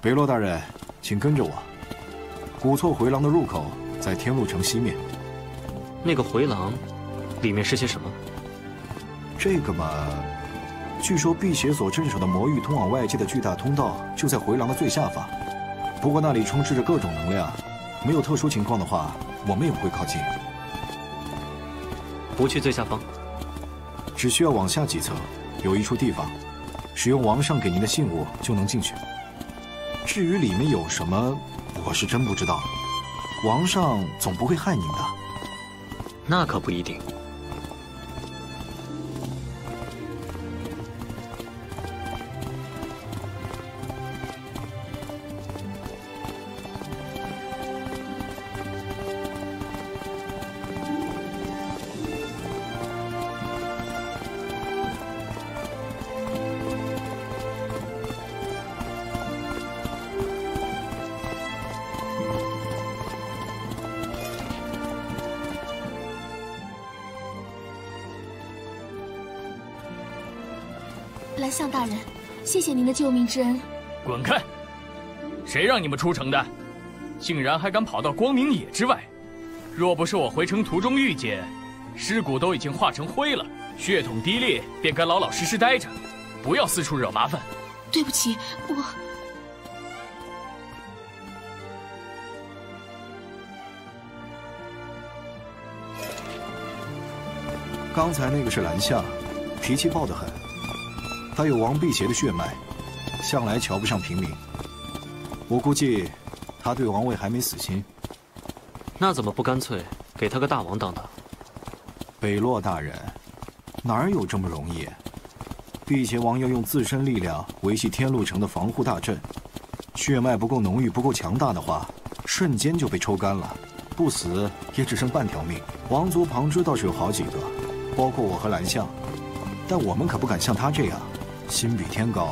北洛大人，请跟着我。古错回廊的入口在天禄城西面。 那个回廊，里面是些什么？ 这个嘛，据说辟邪所镇守的魔域通往外界的巨大通道就在回廊的最下方。不过那里充斥着各种能量，没有特殊情况的话，我们也不会靠近。 不去最下方， 只需要往下几层，有一处地方，使用王上给您的信物就能进去。至于里面有什么，我是真不知道。王上总不会害您的。 那可不一定。 蓝相大人，谢谢您的救命之恩。 滚开！谁让你们出城的？竟然还敢跑到光明野之外！若不是我回城途中遇见，尸骨都已经化成灰了，血统低劣，便该老老实实待着，不要四处惹麻烦。 对不起，我…… 刚才那个是蓝相，脾气暴得很。他有王辟邪的血脉，向来瞧不上平民。我估计他对王位还没死心。 那怎么不干脆给他个大王当当？ 北洛大人，哪有这么容易？辟邪王要用自身力量维系天禄城的防护大阵，血脉不够浓郁、不够强大的话，瞬间就被抽干了，不死也只剩半条命。王族旁支倒是有好几个，包括我和蓝相，但我们可不敢像他这样。心比天高。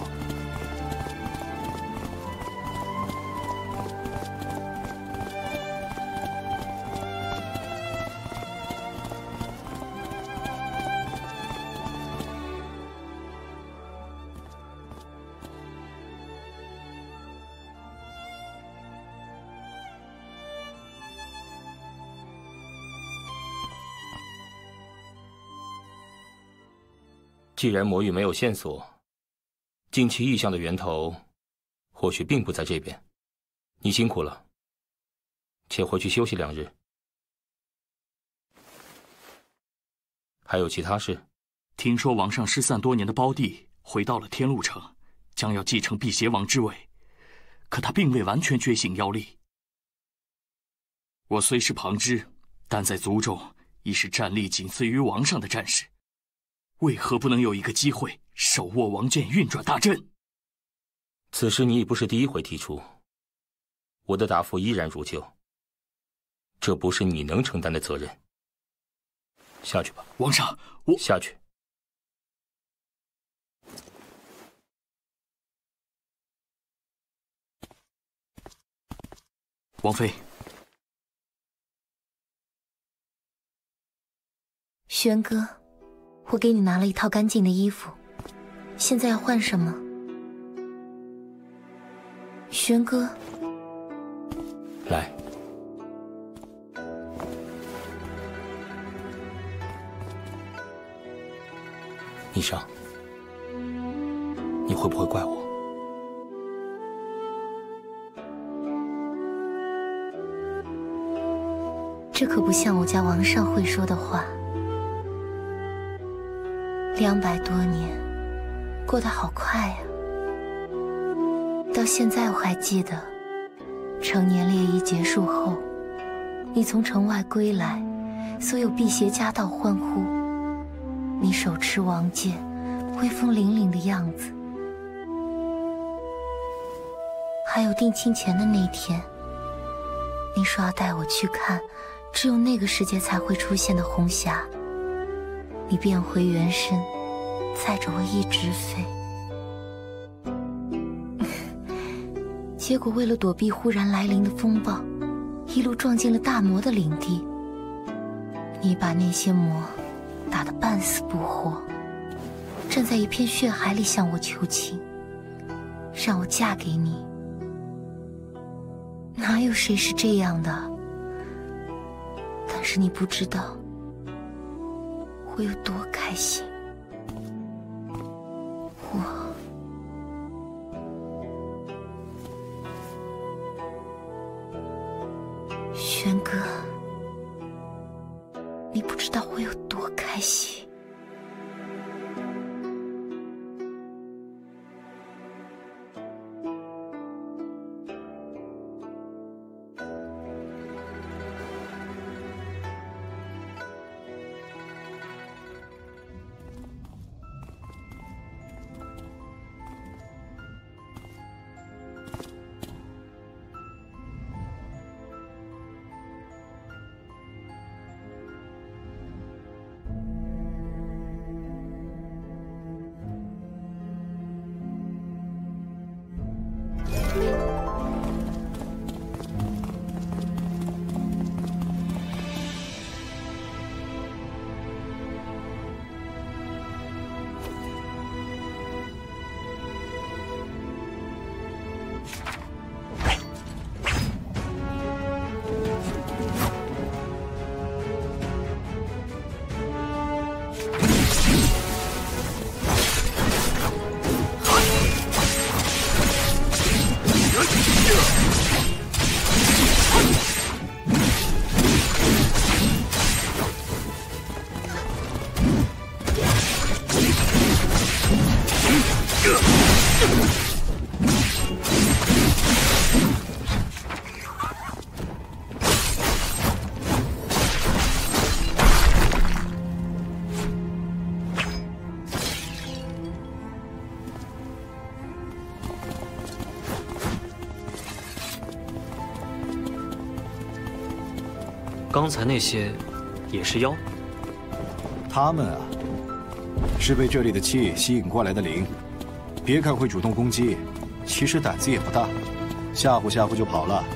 既然魔域没有线索，近期异象的源头或许并不在这边。你辛苦了，且回去休息2日。还有其他事？ 听说王上失散多年的胞弟回到了天禄城，将要继承辟邪王之位，可他并未完全觉醒妖力。我虽是旁支，但在族中已是战力仅次于王上的战士。为何不能有一个机会手握王剑，运转大阵？ 此事你已不是第一回提出，我的答复依然如旧。这不是你能承担的责任。下去吧。 王上，我下去。 王妃， 轩哥。我给你拿了一套干净的衣服，现在要换什么？轩哥， 来，霓裳，你会不会怪我？ 这可不像我家王上会说的话。200多年，过得好快呀！到现在我还记得，成年联谊结束后，你从城外归来，所有辟邪家道欢呼，你手持王剑，威风凛凛的样子。还有定亲前的那天，你说要带我去看只有那个世界才会出现的红霞。你变回原身，载着我一直飞。结果为了躲避忽然来临的风暴，一路撞进了大魔的领地。你把那些魔打得半死不活，站在一片血海里向我求情，让我嫁给你， 哪有谁是这样的？但是你不知道我有多开心。轩哥，你不知道我有多开心。 刚才那些也是妖？ 他们啊，是被这里的气吸引过来的灵。别看会主动攻击，其实胆子也不大，吓唬吓唬就跑了。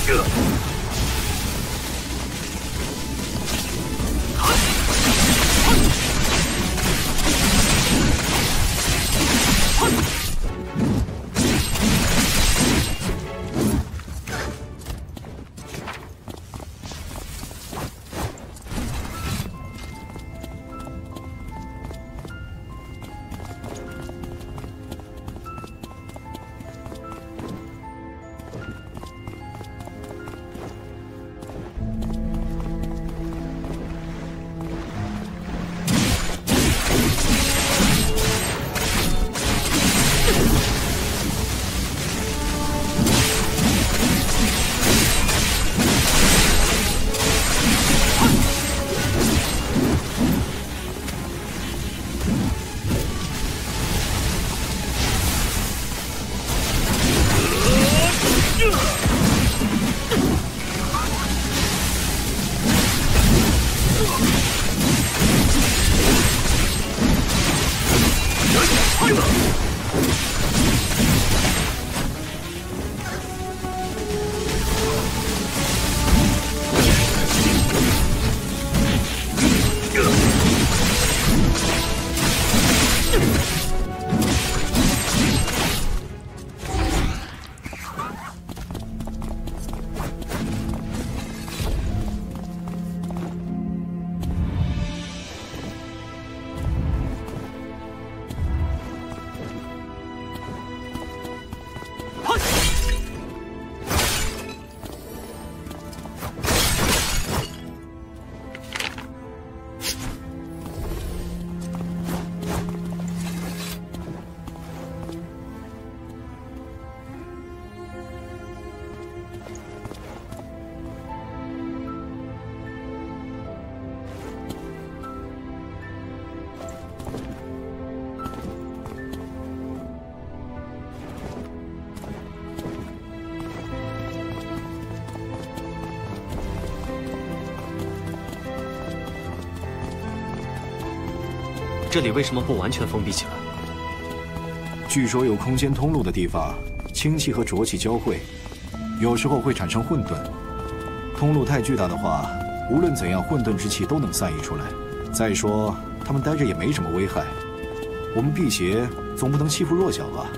这里为什么不完全封闭起来？ 据说有空间通路的地方，氢气和浊气交汇，有时候会产生混沌。通路太巨大的话，无论怎样，混沌之气都能散溢出来。再说，他们待着也没什么危害，我们辟邪总不能欺负弱小吧？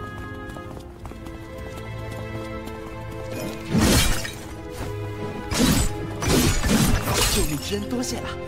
救命之恩多谢了。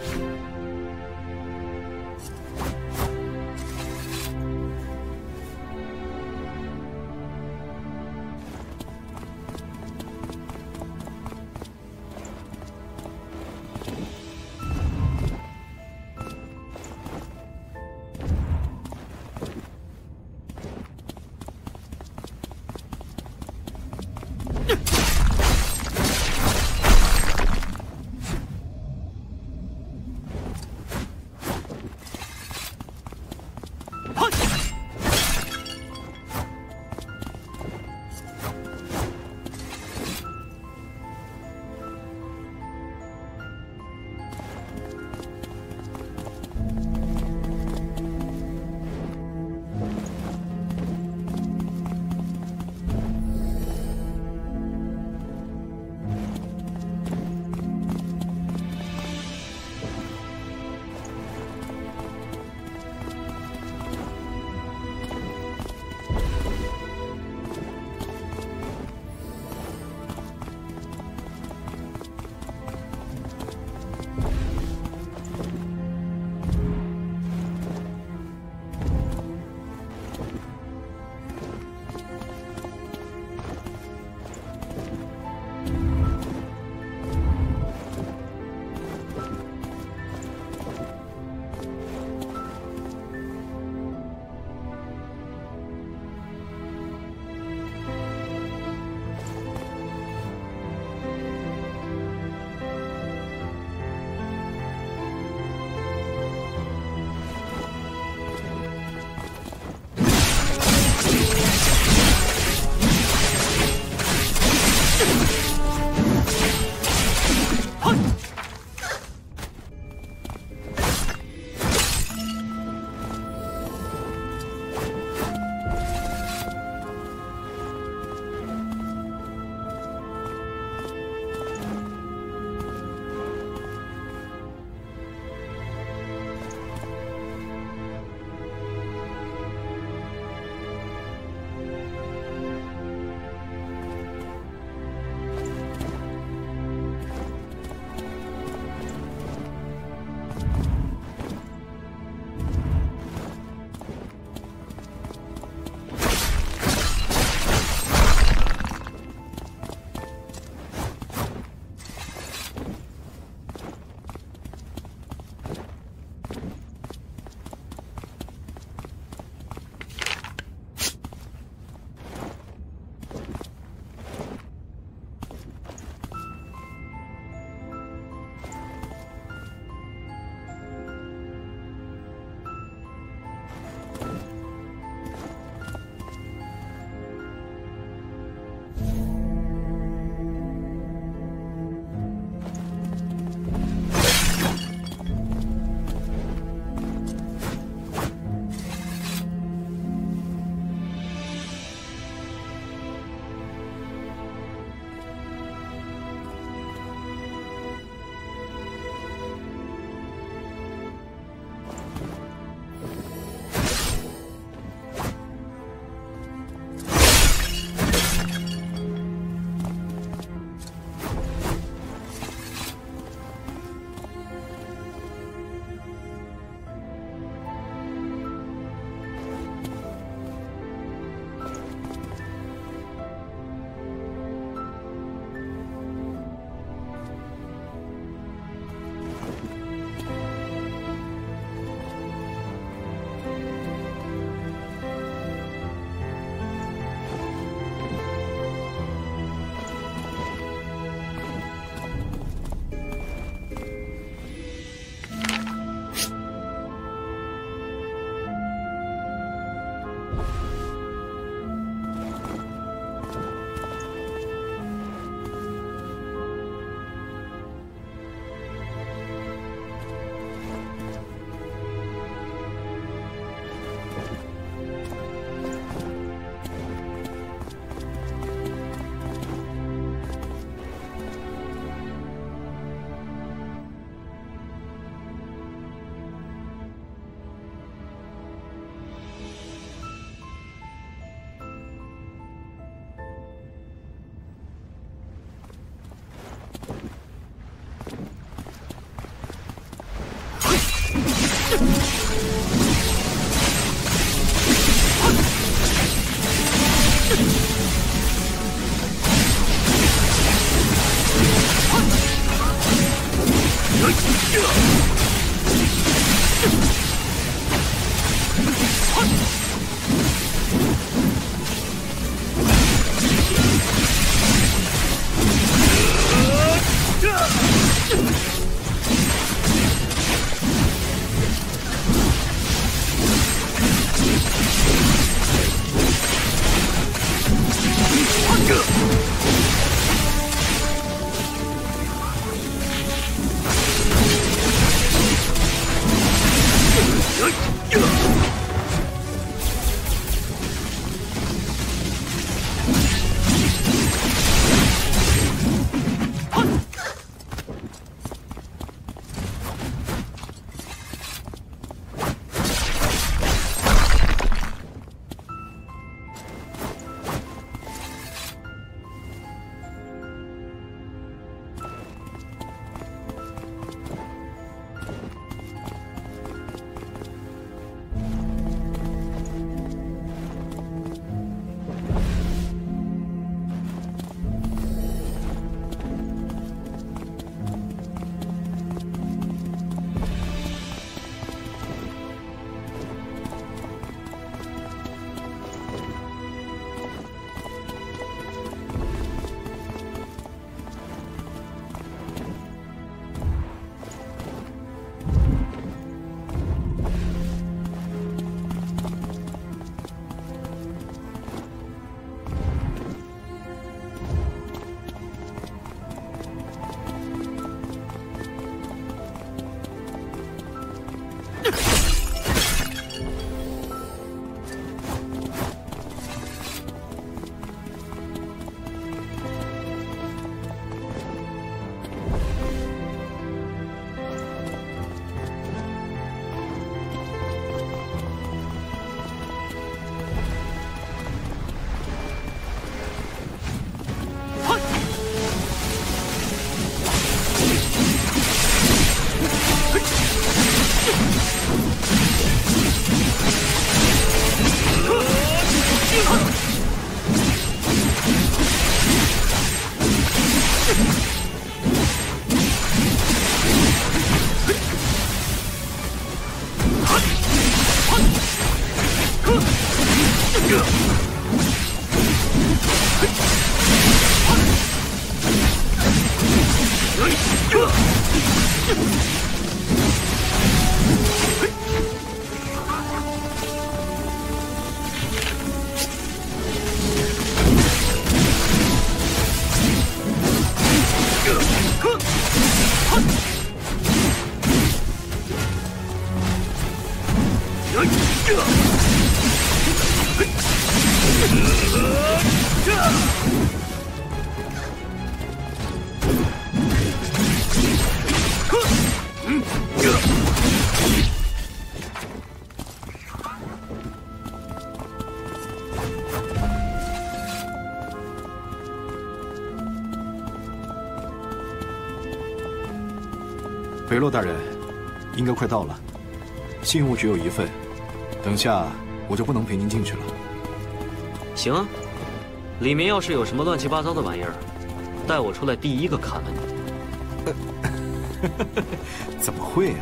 北洛大人，应该快到了。信物只有一份，等下我就不能陪您进去了。 行啊，里面要是有什么乱七八糟的玩意儿，带我出来第一个砍了你。 怎么会啊？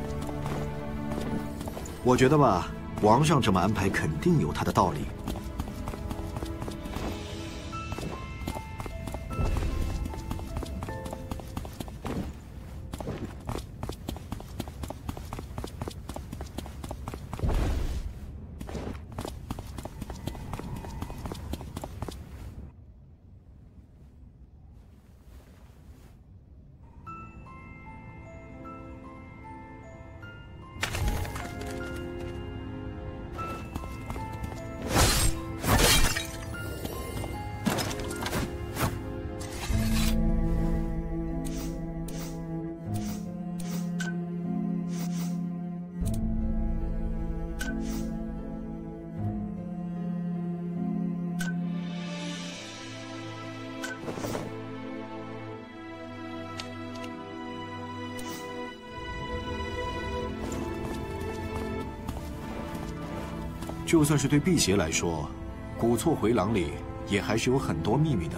我觉得吧，皇上这么安排肯定有他的道理。就算是对辟邪来说，古厝回廊里也还是有很多秘密的。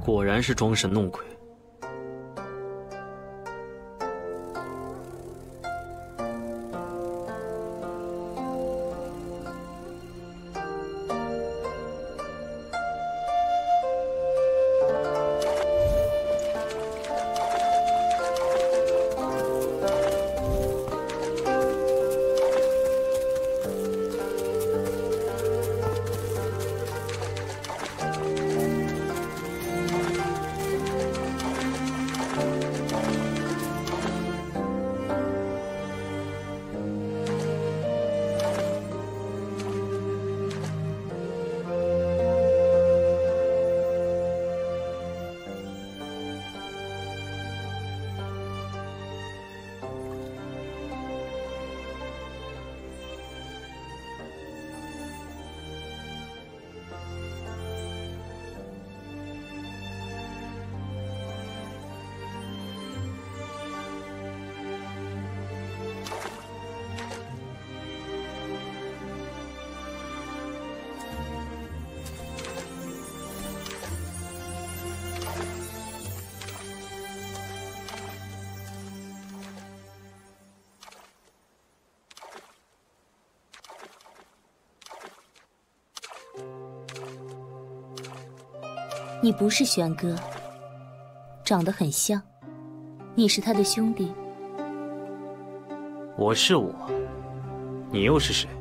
果然是装神弄鬼。 你不是玄哥，长得很像。你是他的兄弟。 我是我，你又是谁？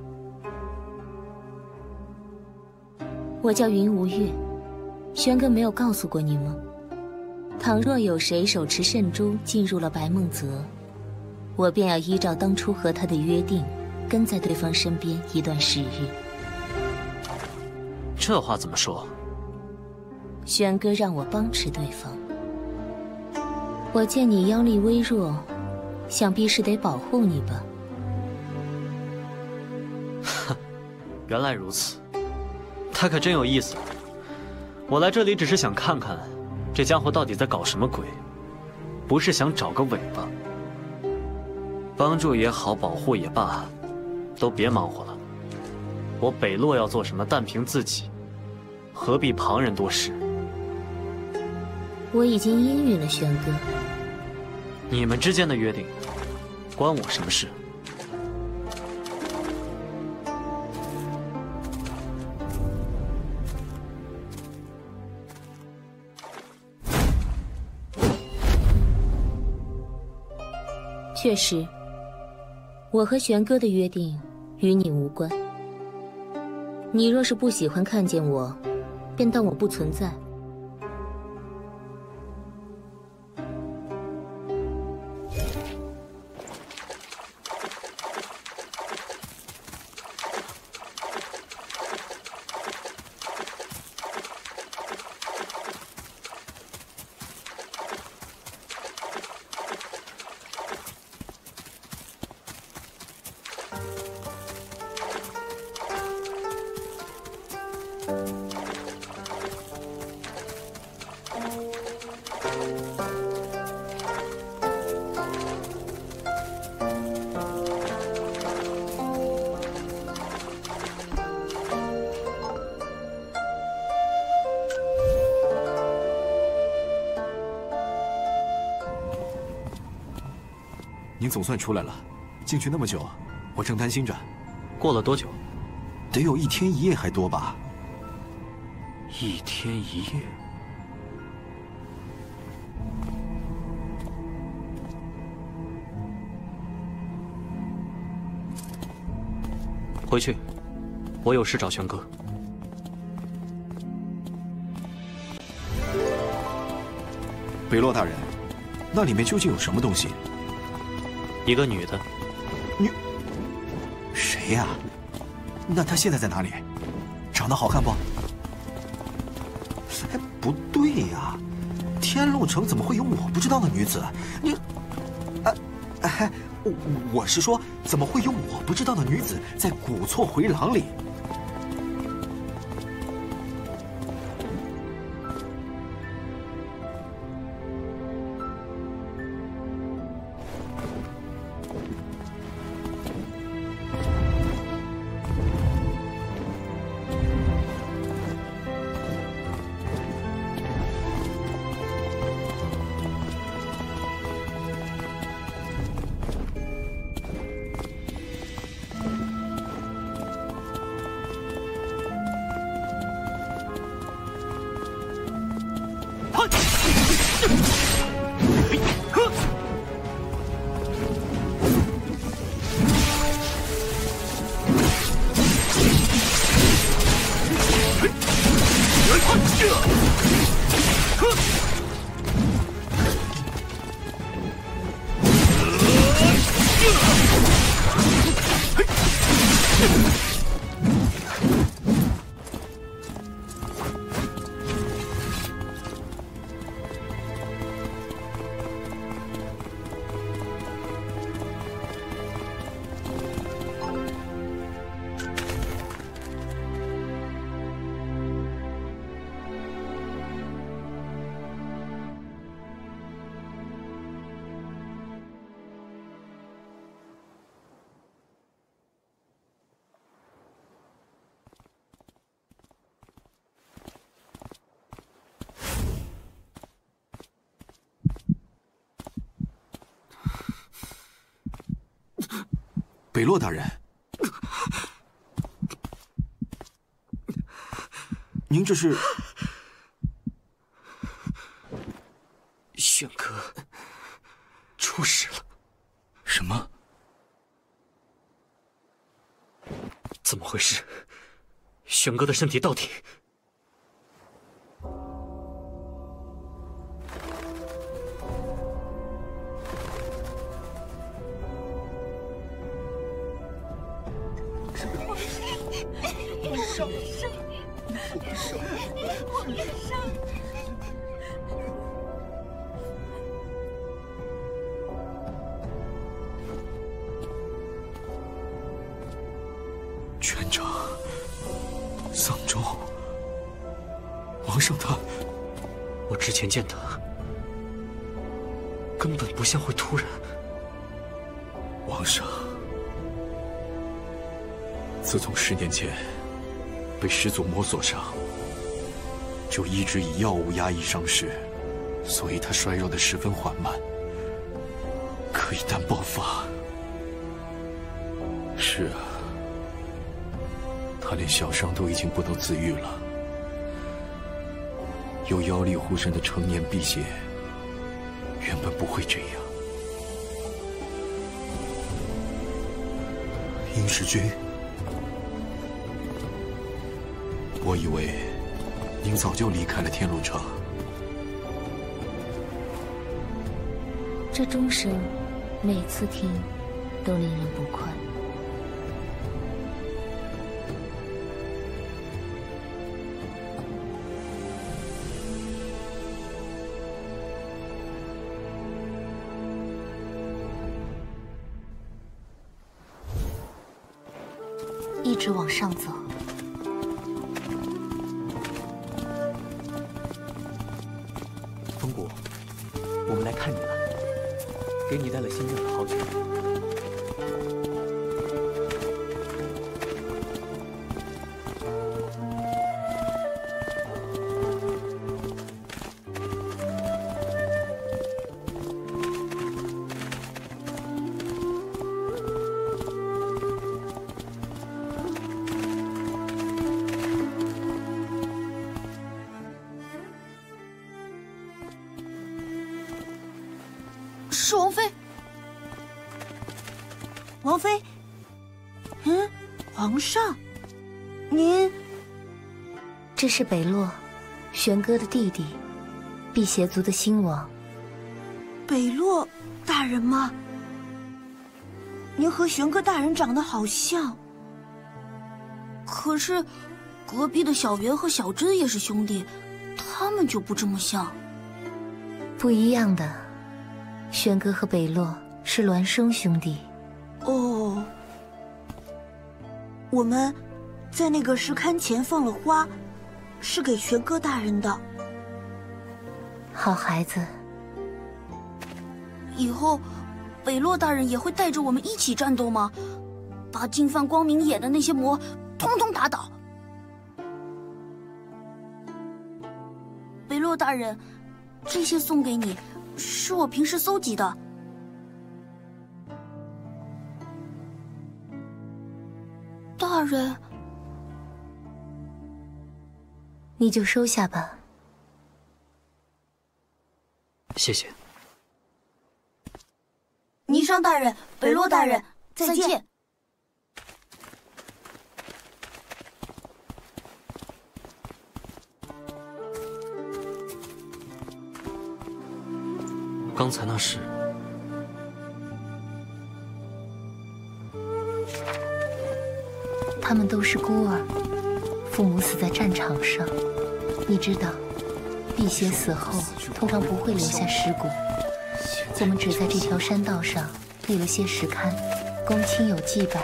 我叫云无月，玄哥没有告诉过你吗？倘若有谁手持圣珠进入了白梦泽，我便要依照当初和他的约定，跟在对方身边一段时日。 这话怎么说？ 玄哥让我帮持对方，我见你妖力微弱，想必是得保护你吧。 哼，原来如此，他可真有意思。我来这里只是想看看，这家伙到底在搞什么鬼，不是想找个尾巴。帮助也好，保护也罢，都别忙活了。我北洛要做什么，但凭自己，何必旁人多事？ 我已经应允了玄哥。 你们之间的约定，关我什么事？ 确实，我和玄哥的约定与你无关。你若是不喜欢看见我，便当我不存在。 您总算出来了，进去那么久，我正担心着。 过了多久？ 得有1天1夜还多吧 ？1天1夜。回去，我有事找玄哥。 北洛大人，那里面究竟有什么东西？ 一个女的。 谁呀？那她现在在哪里？长得好看不？哎，不对呀，天路城怎么会有我不知道的女子？我是说，怎么会有我不知道的女子在古错回廊里？ 北洛大人，您这是？ 轩哥出事了。 什么？ 怎么回事？轩哥的身体到底…… 权长，丧钟，皇上他…… 我之前见他，根本不像会突然。 皇上，自从10年前被始祖魔所伤，就一直以药物压抑伤势，所以他衰弱得十分缓慢。可一旦爆发，是啊，他连小伤都已经不能自愈了。有妖力护身的成年辟邪，原本不会这样。殷世君，我以为您早就离开了天禄城。 这钟声，每次听都令人不快。一直往上走。 风谷，我们来看你了，给你带了新酿的好酒。 是王妃。 王妃，皇上，您…… 这是北洛，玄哥的弟弟，辟邪族的新王。 北洛大人吗？您和玄哥大人长得好像。 可是，隔壁的小圆和小珍也是兄弟，他们就不这么像。 不一样的，玄哥和北洛是孪生兄弟。 哦，我们在那个石龛前放了花，是给玄哥大人的。 好孩子。 以后，北洛大人也会带着我们一起战斗吗？把进犯光明野的那些魔通通打倒。北洛大人，这些送给你，是我平时搜集的。大人， 你就收下吧。 谢谢。 霓裳大人，北洛大人，再见。 刚才那是…… 他们都是孤儿，父母死在战场上。你知道，辟邪死后通常不会留下尸骨。我们只在这条山道上立了些石龛，供亲友祭拜。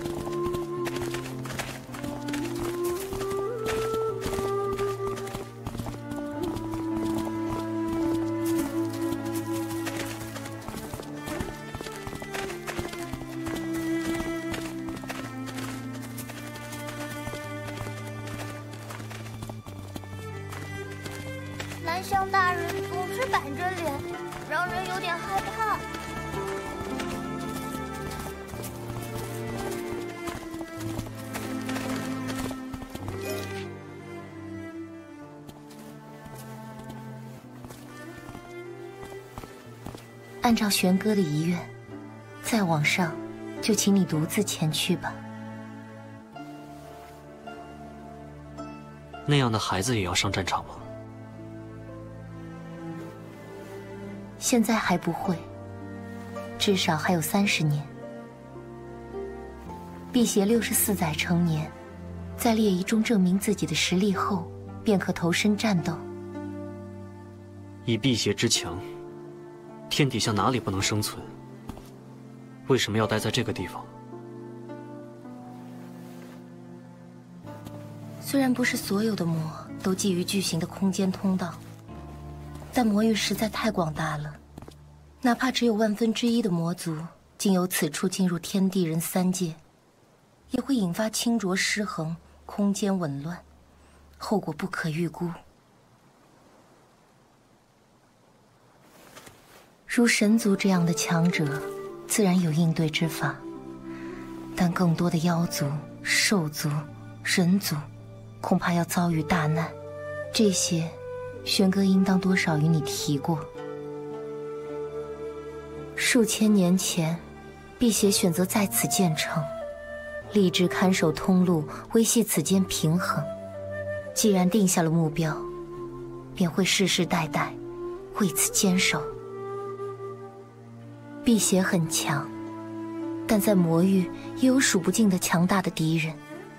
南乡大人总是板着脸，让人有点害怕。 按照玄哥的遗愿，再往上，就请你独自前去吧。 那样的孩子也要上战场吗？ 现在还不会，至少还有30年。辟邪64载成年，在列仪中证明自己的实力后，便可投身战斗。 以辟邪之强，天底下哪里不能生存？为什么要待在这个地方？ 虽然不是所有的魔都觊觎巨型的空间通道，但魔域实在太广大了，哪怕只有1/1000的魔族经由此处进入天地人3界，也会引发清浊失衡、空间紊乱，后果不可预估。如神族这样的强者，自然有应对之法，但更多的妖族、兽族、人族，恐怕要遭遇大难。这些，玄哥应当多少与你提过。数千年前，辟邪选择在此建城，立志看守通路，维系此间平衡。既然定下了目标，便会世世代代为此坚守。辟邪很强，但在魔域也有数不尽的强大的敌人。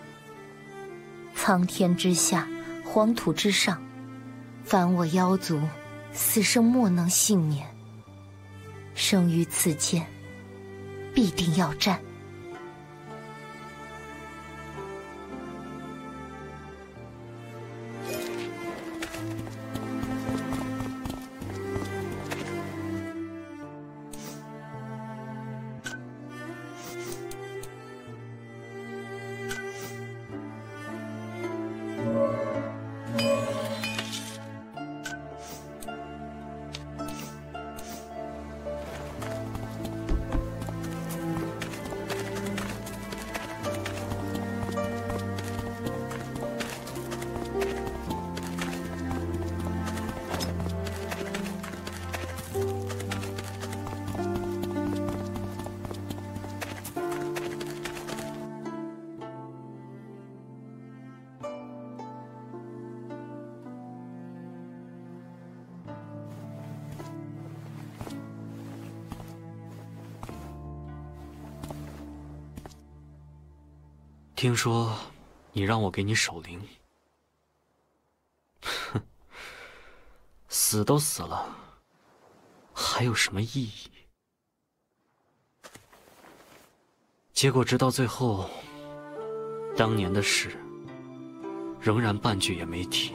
苍天之下，黄土之上，凡我妖族，死生莫能幸免。生于此间，必定要战。 听说你让我给你守灵，哼，死都死了，还有什么意义？结果直到最后，当年的事仍然半句也没提，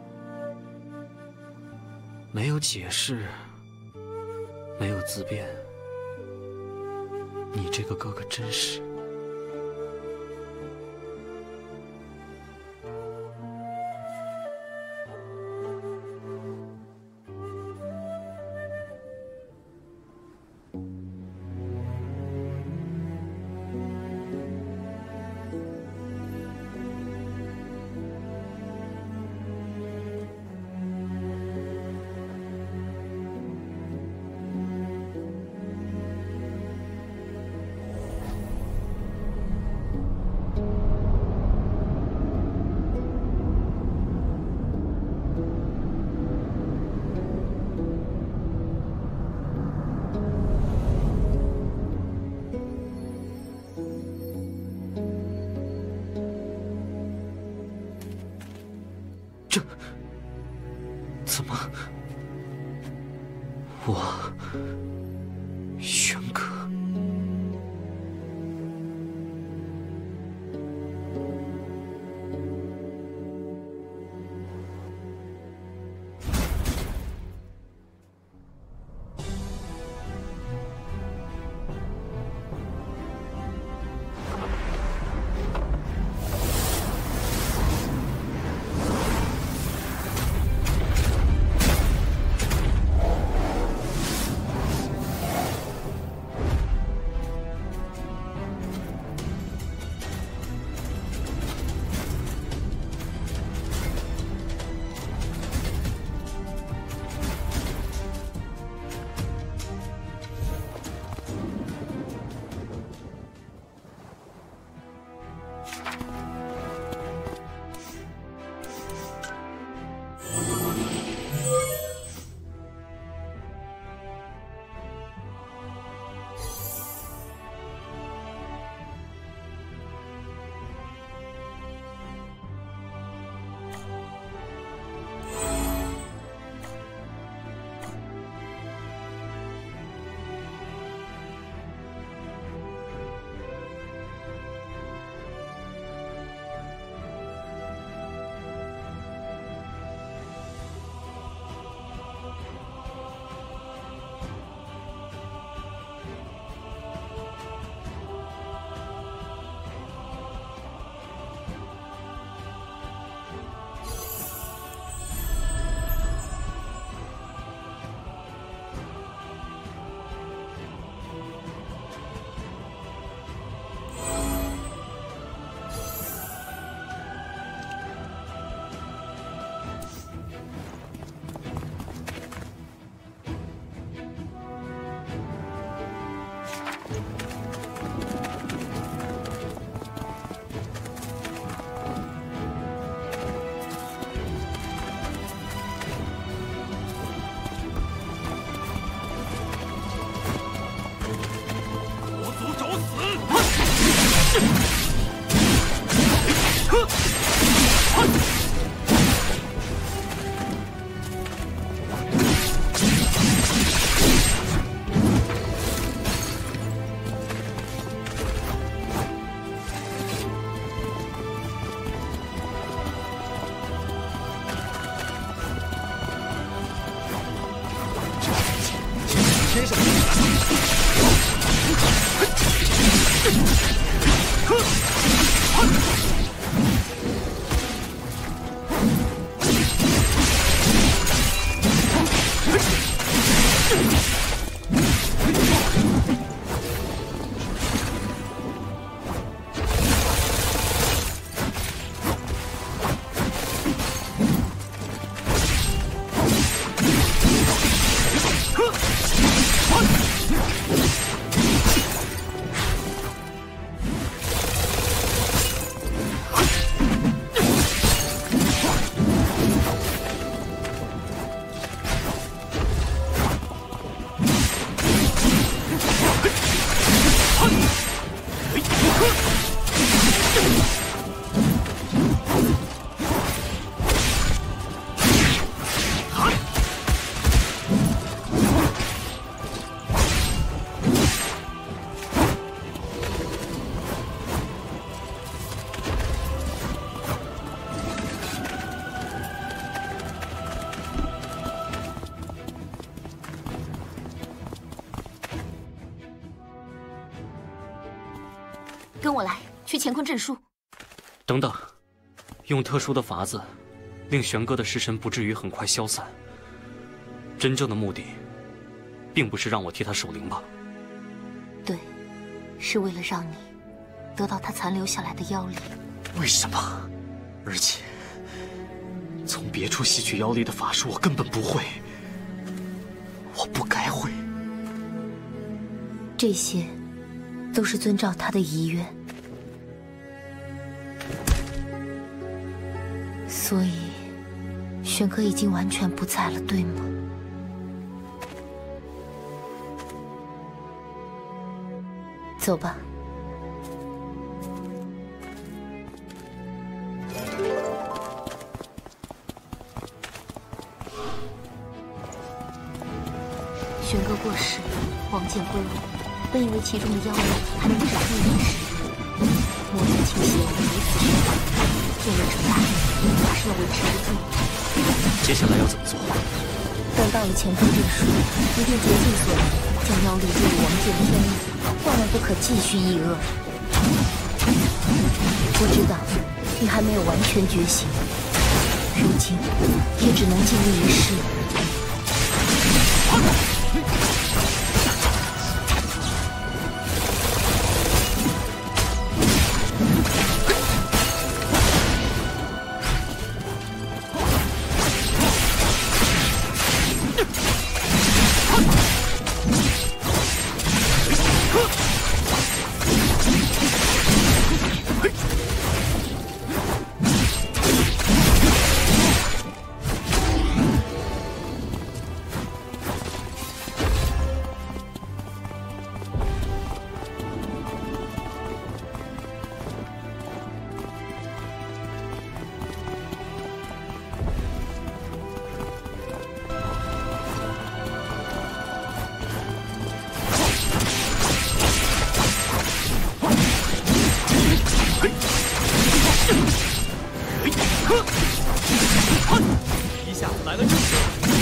没有解释，没有自辩。你这个哥哥真是…… 么？我玄哥。 跟我来，去乾坤阵书。 等等，用特殊的法子，令玄哥的尸身不至于很快消散。真正的目的，并不是让我替他守灵吧？ 对，是为了让你得到他残留下来的妖力。 为什么？而且，从别处吸取妖力的法术，我根本不会。我不该会。 这些，都是遵照他的遗愿。所以，玄哥已经完全不在了，对吗？走吧。 玄哥过世，王剑归我，本以为其中的妖力还能止住一时，莫非倾邪王如此深厚，天龙城大人马上要维持不住。 接下来要怎么做？ 等到了前锋定数，一定竭尽所能，将妖力注入王剑天力，万万不可继续抑恶。我知道你还没有完全觉醒，如今也只能尽力一试。 一下子来了这么多。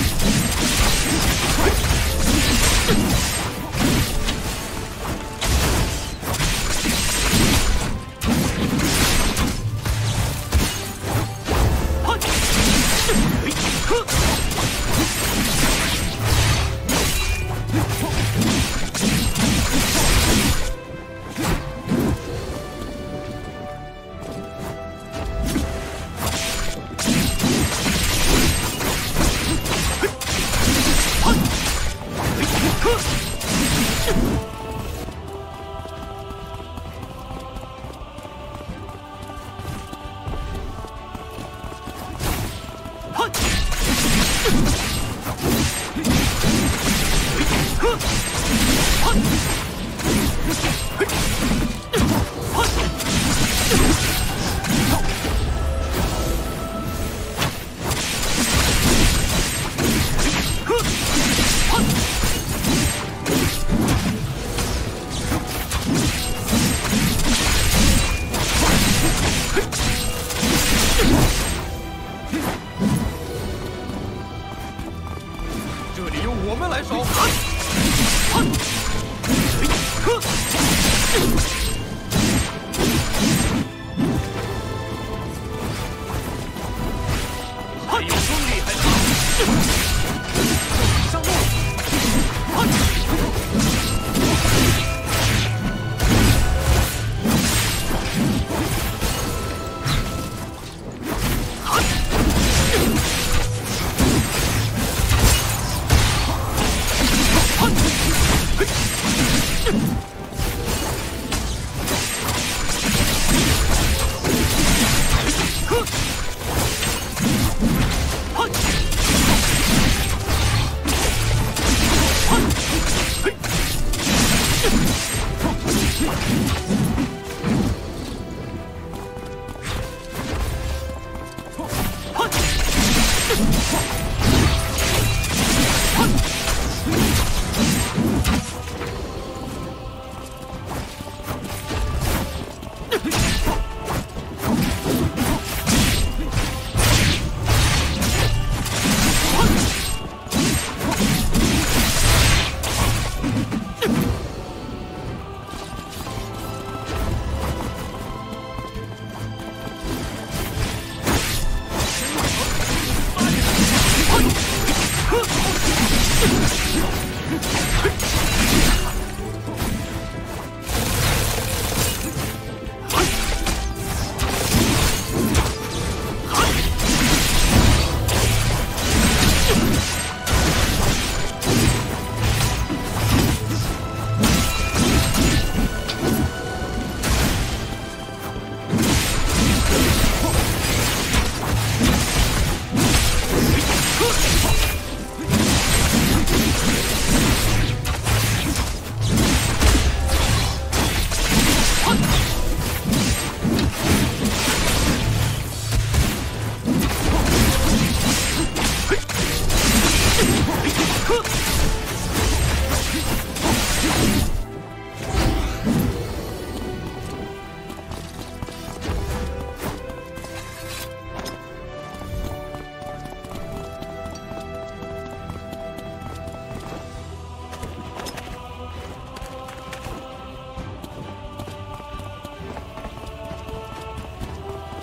这里由我们来守。还有更厉害的！上路！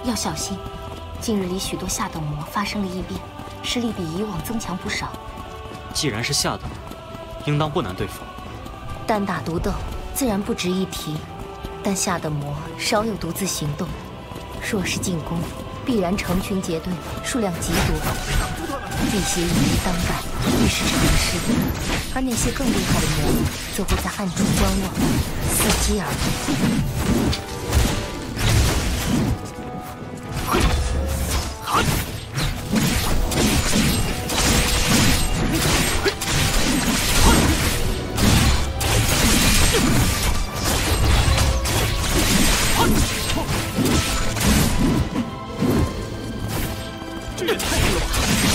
要小心。近日里许多下等魔发生了异变，实力比以往增强不少。 既然是下等，应当不难对付。 单打独斗自然不值一提，但下等魔少有独自行动，若是进攻，必然成群结队，数量极多，辟邪以一当百，必是常事。而那些更厉害的魔，则会在暗中观望，伺机而动。 这也太热了！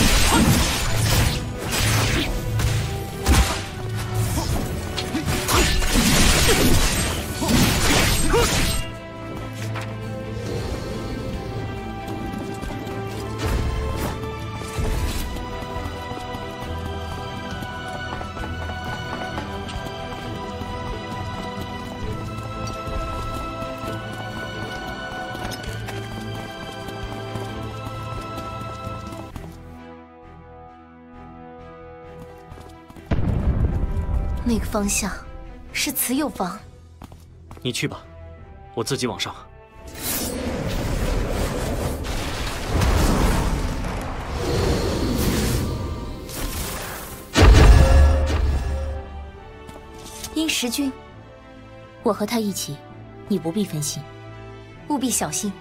那个方向是慈幼房。 你去吧，我自己往上。 殷时君，我和他一起，你不必分心，务必小心。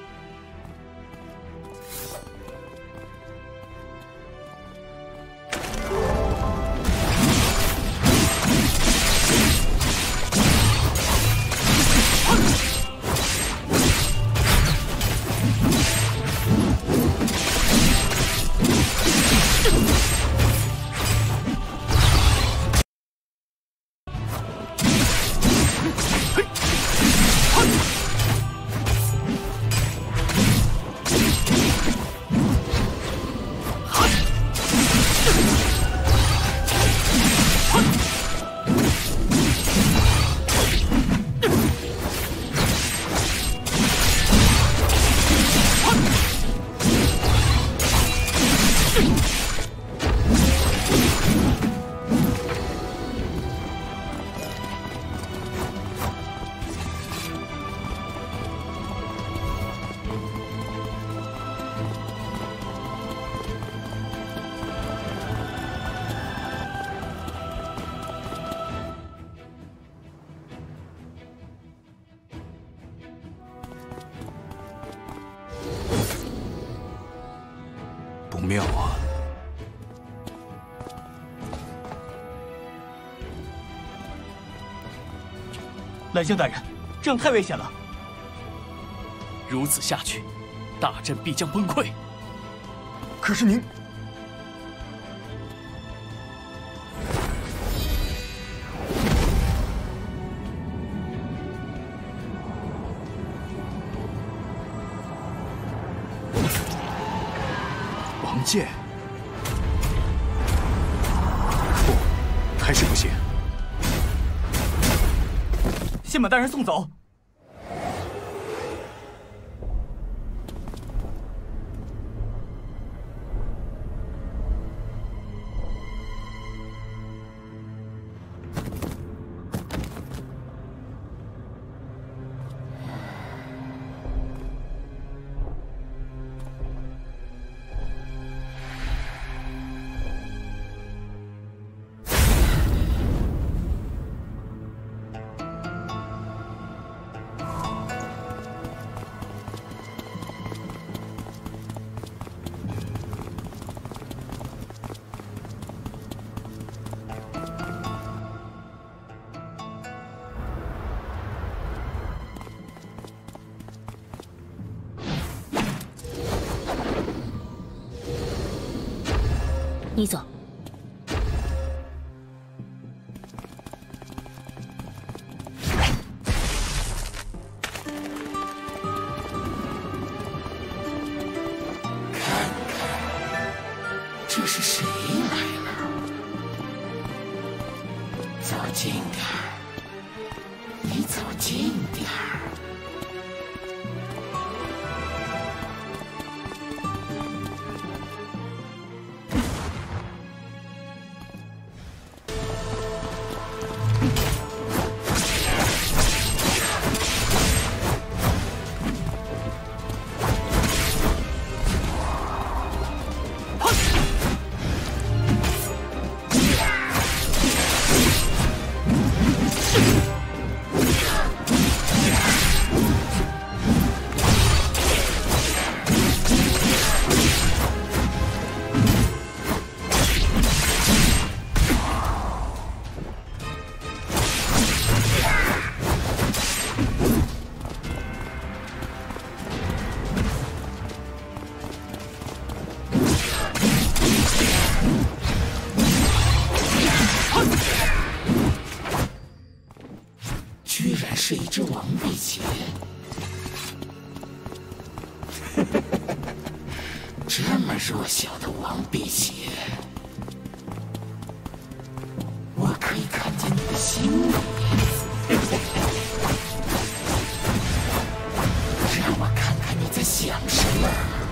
不妙啊！ 蓝星大人，这样太危险了。 如此下去，大阵必将崩溃。 可是您，王剑，不，还是不行。 先把大人送走。 你走。 看看，这是谁来了？走近点儿，你走近点儿。 邪。这么弱小的王辟邪，我可以看见你的心里。让我看看你在想什么。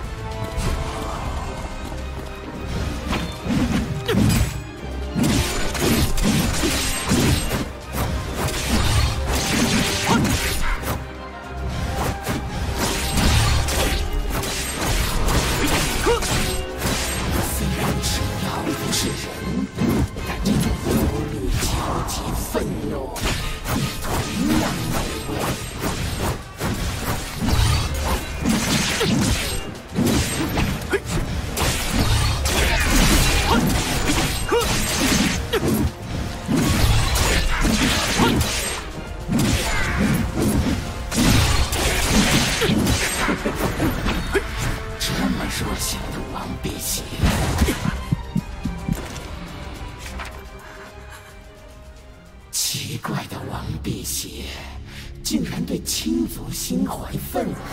奇怪的王辟邪，竟然对亲族心怀愤恨。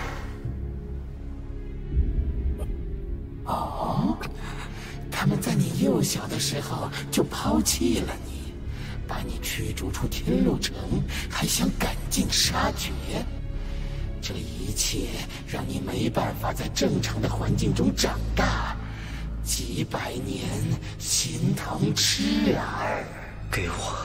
哦，他们在你幼小的时候就抛弃了你，把你驱逐出天路城，还想赶尽杀绝。这一切让你没办法在正常的环境中长大，几百年心疼痴儿。 给我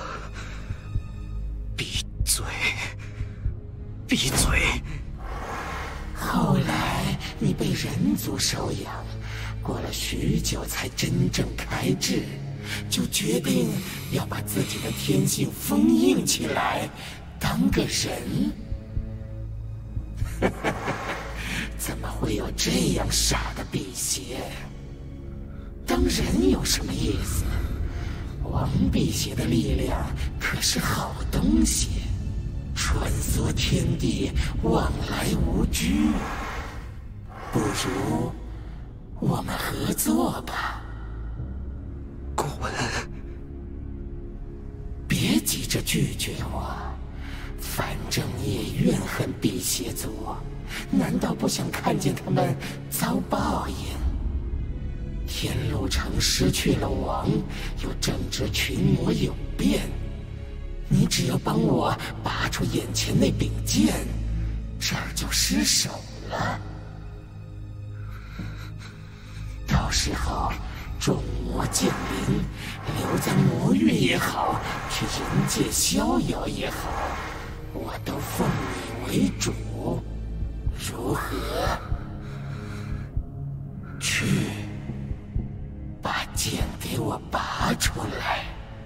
闭嘴！闭嘴！ 后来你被人族收养，过了许久才真正开智，就决定要把自己的天性封印起来，当个人。怎么会有这样傻的辟邪？当人有什么意思？王辟邪的力量可是好东西，穿梭天地，往来无拘。不如我们合作吧。 滚！ 别急着拒绝我，反正你也怨恨辟邪族，难道不想看见他们遭报应？天路城失去了王，又正值群魔有变，你只要帮我拔出眼前那柄剑，这儿就失手了。到时候众魔降临，留在魔域也好，去人界逍遥也好，我都奉你为主，如何？去，把剑给我拔出来。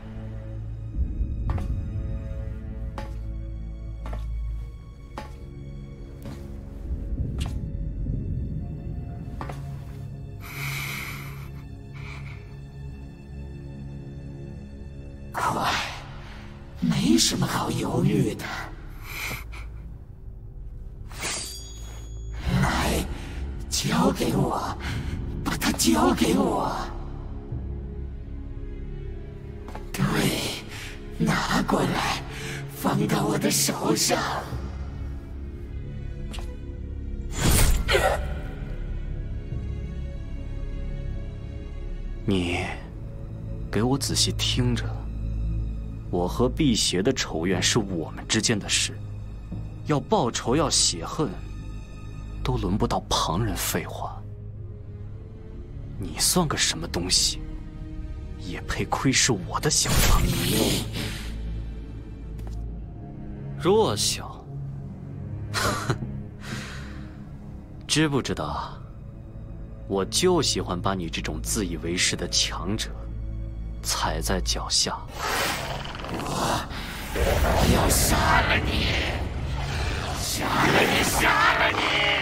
快，没什么好犹豫的。来，交给我，把它交给我。对，拿过来，放到我的手上。 你给我仔细听着，我和辟邪的仇怨是我们之间的事，要报仇要血恨，都轮不到旁人废话。你算个什么东西，也配窥视我的想法？弱小，知不知道？我就喜欢把你这种自以为是的强者踩在脚下。 我要杀了你！杀了你！杀了你！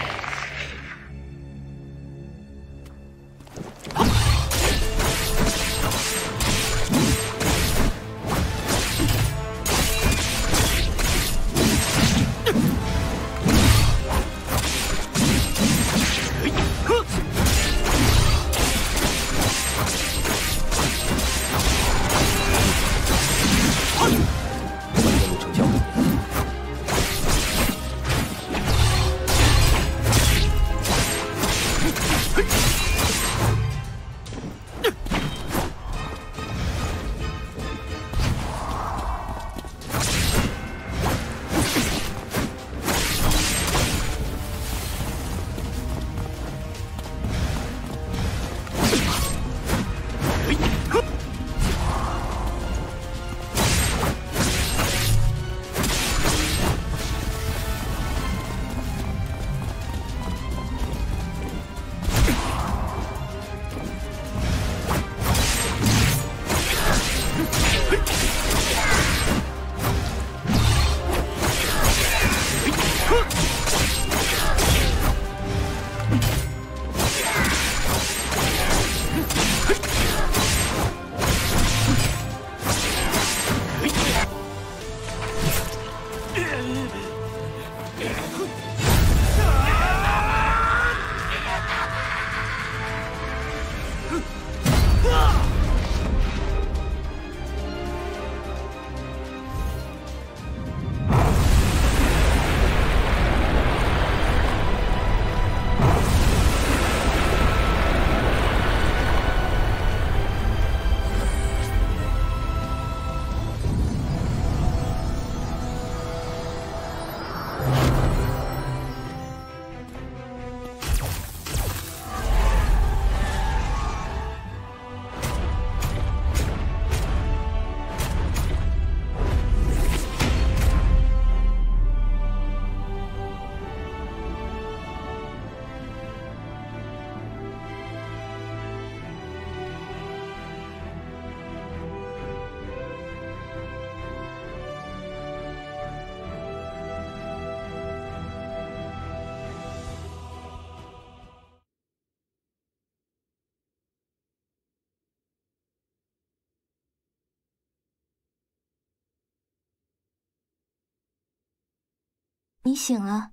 你醒了。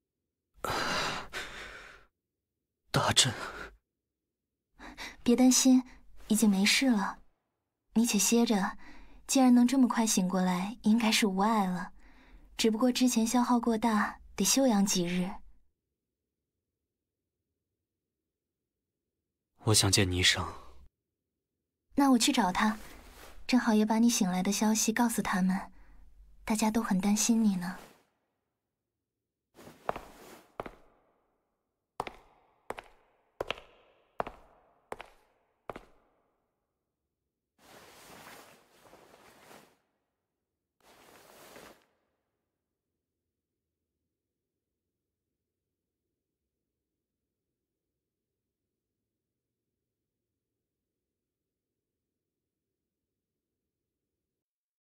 大震。 别担心，已经没事了。你且歇着，既然能这么快醒过来，应该是无碍了。只不过之前消耗过大，得休养几日。 我想见霓裳。 那我去找他，正好也把你醒来的消息告诉他们，大家都很担心你呢。